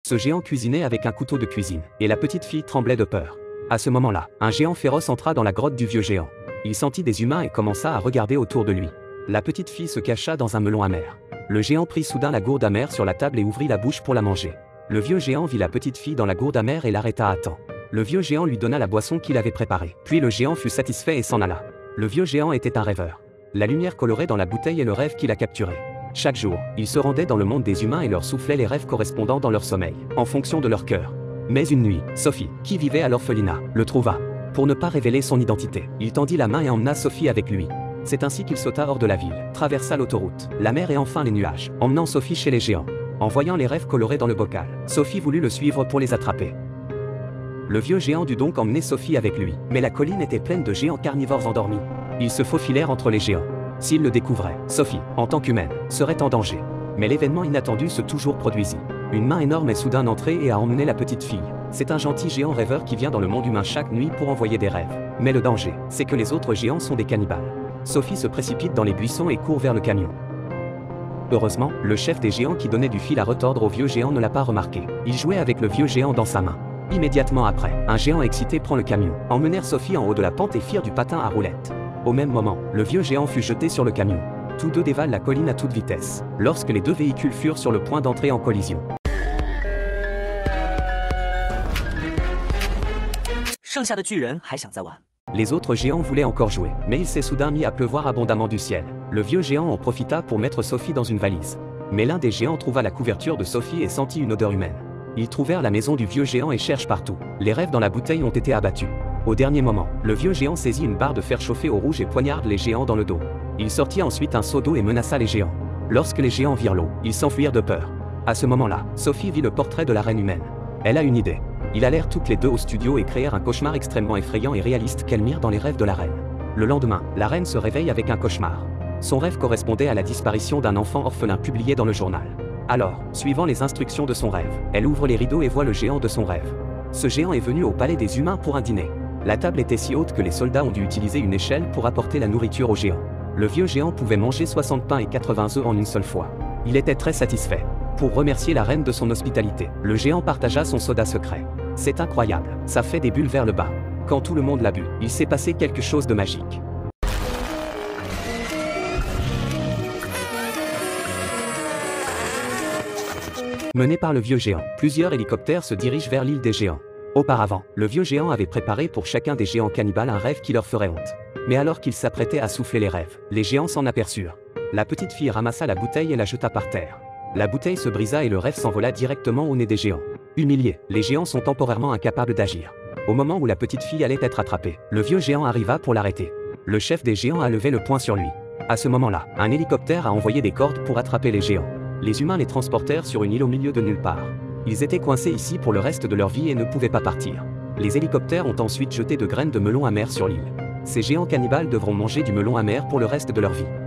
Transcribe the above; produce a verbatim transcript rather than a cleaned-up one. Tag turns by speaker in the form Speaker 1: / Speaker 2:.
Speaker 1: Ce géant cuisinait avec un couteau de cuisine, et la petite fille tremblait de peur. À ce moment-là, un géant féroce entra dans la grotte du vieux géant. Il sentit des humains et commença à regarder autour de lui. La petite fille se cacha dans un melon amer. Le géant prit soudain la gourde amère sur la table et ouvrit la bouche pour la manger. Le vieux géant vit la petite fille dans la gourde amère et l'arrêta à temps. Le vieux géant lui donna la boisson qu'il avait préparée. Puis le géant fut satisfait et s'en alla. Le vieux géant était un rêveur. La lumière colorée dans la bouteille est le rêve qu'il a capturé. Chaque jour, il se rendait dans le monde des humains et leur soufflait les rêves correspondant dans leur sommeil, en fonction de leur cœur. Mais une nuit, Sophie, qui vivait à l'orphelinat, le trouva. Pour ne pas révéler son identité, il tendit la main et emmena Sophie avec lui. C'est ainsi qu'il sauta hors de la ville, traversa l'autoroute, la mer et enfin les nuages, emmenant Sophie chez les géants. En voyant les rêves colorés dans le bocal, Sophie voulut le suivre pour les attraper. Le vieux géant dut donc emmener Sophie avec lui, mais la colline était pleine de géants carnivores endormis. Ils se faufilèrent entre les géants. S'ils le découvraient, Sophie, en tant qu'humaine, serait en danger. Mais l'événement inattendu se toujours produisit. Une main énorme est soudain entrée et a emmené la petite fille. C'est un gentil géant rêveur qui vient dans le monde humain chaque nuit pour envoyer des rêves. Mais le danger, c'est que les autres géants sont des cannibales. Sophie se précipite dans les buissons et court vers le camion. Heureusement, le chef des géants qui donnait du fil à retordre au vieux géant ne l'a pas remarqué. Il jouait avec le vieux géant dans sa main. Immédiatement après, un géant excité prend le camion, emmenèrent Sophie en haut de la pente et firent du patin à roulettes. Au même moment, le vieux géant fut jeté sur le camion. Tous deux dévalent la colline à toute vitesse, lorsque les deux véhicules furent sur le point d'entrer en collision.
Speaker 2: 剩下的巨人还想再玩。
Speaker 1: Les autres géants voulaient encore jouer, mais il s'est soudain mis à pleuvoir abondamment du ciel. Le vieux géant en profita pour mettre Sophie dans une valise. Mais l'un des géants trouva la couverture de Sophie et sentit une odeur humaine. Ils trouvèrent la maison du vieux géant et cherchent partout. Les rêves dans la bouteille ont été abattus. Au dernier moment, le vieux géant saisit une barre de fer chauffée au rouge et poignarde les géants dans le dos. Il sortit ensuite un seau d'eau et menaça les géants. Lorsque les géants virent l'eau, ils s'enfuirent de peur. À ce moment-là, Sophie vit le portrait de la reine humaine. Elle a une idée. Ils allèrent toutes les deux au studio et créèrent un cauchemar extrêmement effrayant et réaliste qu'elles mirent dans les rêves de la reine. Le lendemain, la reine se réveille avec un cauchemar. Son rêve correspondait à la disparition d'un enfant orphelin publié dans le journal. Alors, suivant les instructions de son rêve, elle ouvre les rideaux et voit le géant de son rêve. Ce géant est venu au palais des humains pour un dîner. La table était si haute que les soldats ont dû utiliser une échelle pour apporter la nourriture au géant. Le vieux géant pouvait manger soixante pains et quatre-vingts œufs en une seule fois. Il était très satisfait. Pour remercier la reine de son hospitalité, le géant partagea son soda secret. C'est incroyable, ça fait des bulles vers le bas. Quand tout le monde l'a bu, il s'est passé quelque chose de magique. Mené par le vieux géant, plusieurs hélicoptères se dirigent vers l'île des géants. Auparavant, le vieux géant avait préparé pour chacun des géants cannibales un rêve qui leur ferait honte. Mais alors qu'ils s'apprêtaient à souffler les rêves, les géants s'en aperçurent. La petite fille ramassa la bouteille et la jeta par terre. La bouteille se brisa et le rêve s'envola directement au nez des géants. Humiliés, les géants sont temporairement incapables d'agir. Au moment où la petite fille allait être attrapée, le vieux géant arriva pour l'arrêter. Le chef des géants a levé le poing sur lui. À ce moment-là, un hélicoptère a envoyé des cordes pour attraper les géants. Les humains les transportèrent sur une île au milieu de nulle part. Ils étaient coincés ici pour le reste de leur vie et ne pouvaient pas partir. Les hélicoptères ont ensuite jeté de graines de melon amer sur l'île. Ces géants cannibales devront manger du melon amer pour le reste de leur vie.